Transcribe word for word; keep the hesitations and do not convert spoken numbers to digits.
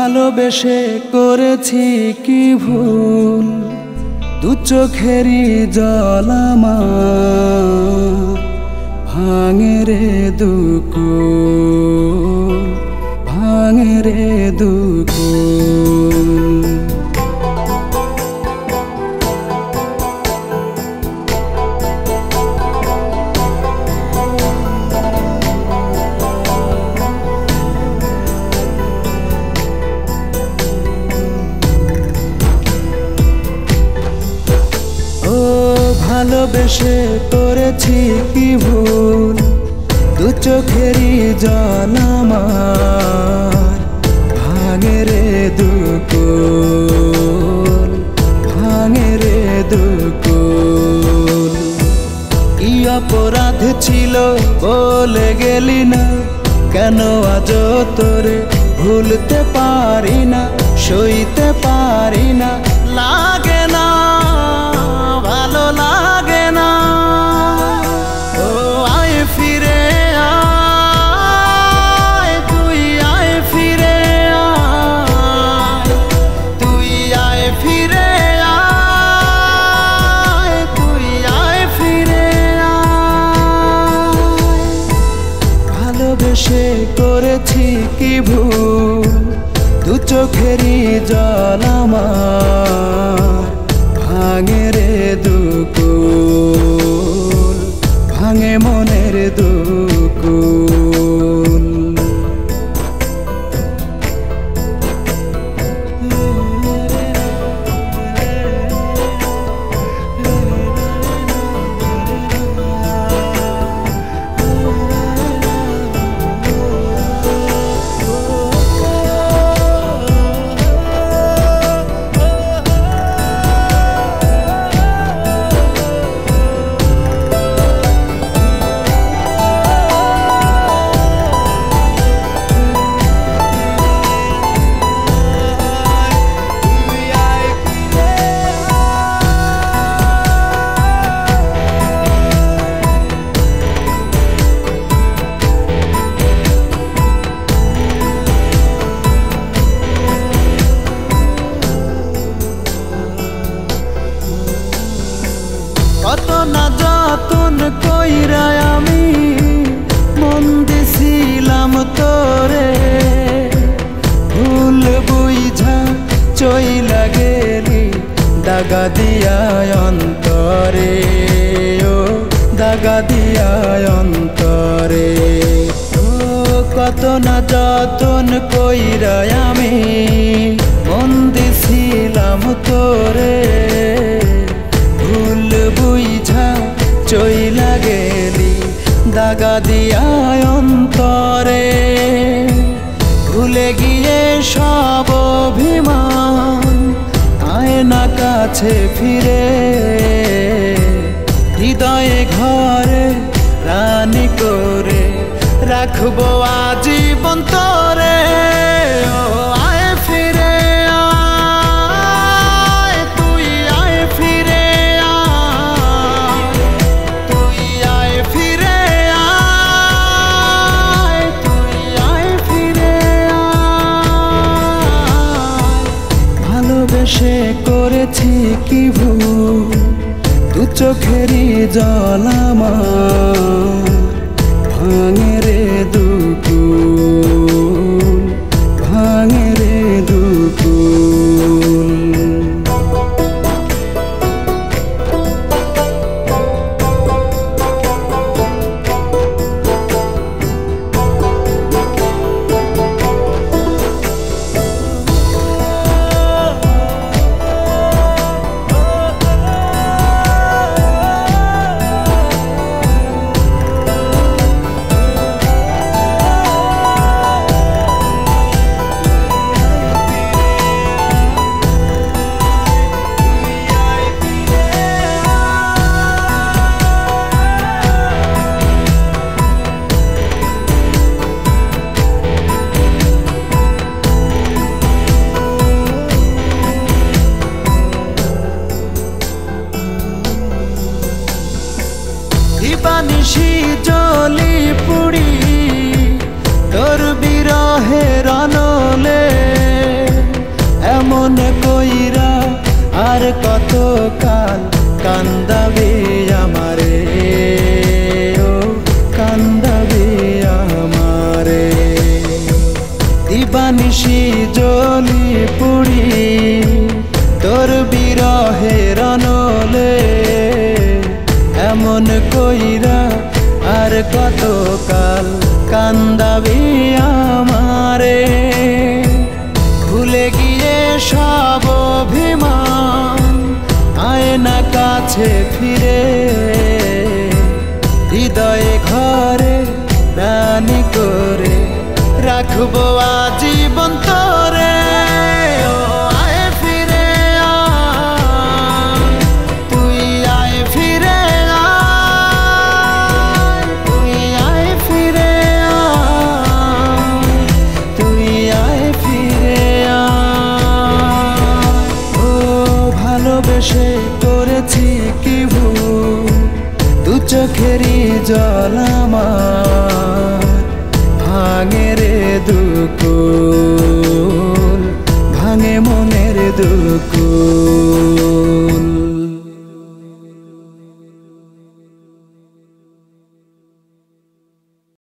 ভালোবেসে করেছি কি ভুল, দু চোখেরই জল আমার ভাঙে রে দুকুল, ভাঙে রে দুকুল। ভালোবেসে করেছি কি ভুল, দু চোখেরই জল আমার ভাঙে রে দুকুল, ভাঙে রে দুকুল। কি অপরাধ ছিল বলে গেলি না, কেন আজও তোরে ভুলতে পারি না, সইতে পারি না, লাগে না ভালো লাগে না। ও আয় ফিরে আয়, তুই আয় ফিরে আয়, তুই আয় ফিরে আয়, তুই আয় ফিরে আয়। ভালোবেসে করেছি কি ভুল, দু চোখেরই জল আমার ভাঙে রে দুকুল, ভাঙে মনের দুকুল। কত না যতন কইরা আমি মন দিছিলাম তোরে, ভুল বুঝা চইলা গেলি দাগা দিয়া অন্তরে, ও দাগা দিয়া অন্তরে। ও কত না যতন কইরা আমি মন দিছিলাম তোরে, ভুল বুঝা চইলা গেলি দাগা দিয়া অন্তরে। ভুলে গিয়ে সব অভিমান আয় না কাছে ফিরে, হৃদয়ে ঘরে রানী করে রাখবো আজীবন তোরে। ও আয় ফিরে আয়, তুই আয় ফিরে আয়, তুই আয় ফিরে আয়, তুই আয় ফিরে আয়। ভালোবেসে করেছি কি ভুল, দু চোখেরই জল আমার ভাঙে রে দুকুল, ভাঙে রে দুকুল। এমন কইরা আর কত কাল কান্দাবে আমারে, ও কান্দাবে আমারে। দিবানিশি জ্বলি পুড়ি তোর বিরহের অনলে, এমন কইরা আর কত কাল কান্দাবে আমারে। ভুলে গিয়ে সব অভিমান আয় না কাছে ফিরে, হৃদয়ে ঘরে রানী করে রাখবো আজীবন তোরে। ও আয় ফিরে আয়, তুই আয় ফিরে আয়, তুই আয় ফিরে আয়, তুই আয় ফিরে আয়। ও ভালোবেসে করেছি কি ভুল, দু চোখেরই জল আমার ভাঙে রে দুকুল, ভাঙে মনের দুকুল।